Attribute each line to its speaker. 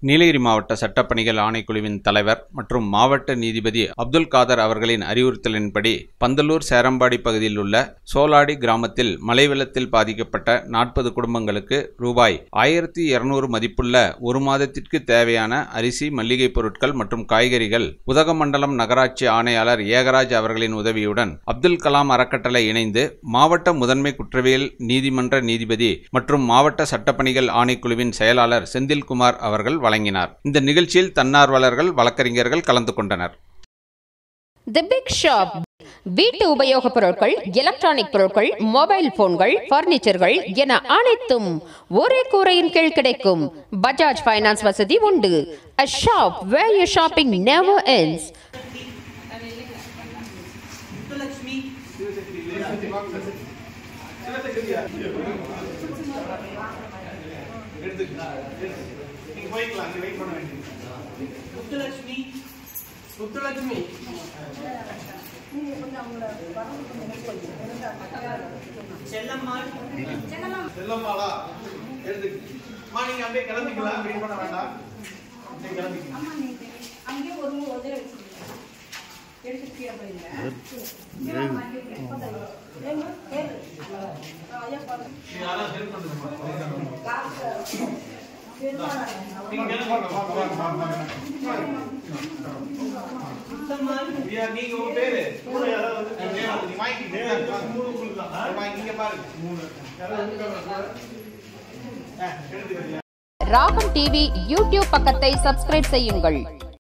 Speaker 1: நீலகிரி மாவட்ட சட்டப்பணிகள் ஆணைக்குழுவின் தலைவர் மற்றும் மாவட்ட நீதிபதி அப்துல் காதர் அவர்களின் அறிவுறுத்தலின்படி பந்தலூர் சேரம்பாடி பகுதியில் உள்ள சோலாடி கிராமத்தில் மழை வெள்ளத்தில் பாதிக்கப்பட்ட 40 குடும்பங்களுக்கு ரூபாய் 1200 மதிப்புள்ள ஒரு மாதத்திற்கு தேவையான அரிசி, மல்லிகை பொருட்கள் மற்றும் காய்கறிகள் உதகமண்டலம் நகராட்சி ஆணையாளர் ஏகராஜ் அவர்களின் உதவியுடன் அப்துல் கலாம் அறக்கட்டளை இணைந்து மாவட்ட முதன்மை குற்றவியல் நீதிமன்ற நீதிபதி மற்றும் மாவட்ட சட்டப்பணிகள் ஆணைக்குழுவின் செயலாளர் செந்தில்குமார் அவர்கள் வழங்கினார். இந்த நிகழ்ச்சியில் தன்னார்வலர்கள், வழக்கறிஞர்கள் கலந்து கொண்டனர்.
Speaker 2: தி பிக் ஷாப் வீட்டு உபயோகப் பொருட்கள், எலக்ட்ரானிக் பொருட்கள், மொபைல் போன்கள், பர்னிச்சர்கள் என அனைத்தும் ஒரே கூரையின் கீழ் கிடைக்கும். பஜாஜ் ஃபைனான்ஸ் வசதி உண்டு. A shop where your shopping never ends.
Speaker 3: Muthulakshmi செல்லம்மாளா எடுத்துக்கமா. நீங்க அப்படியே கிளம்பிக்கலாம், வெயிட் பண்ண வேண்டாம். அங்கேயே ஒரு
Speaker 2: ராகம் டிவி யூடியூப் பக்கத்தை சப்ஸ்கிரைப் செய்யுங்கள்.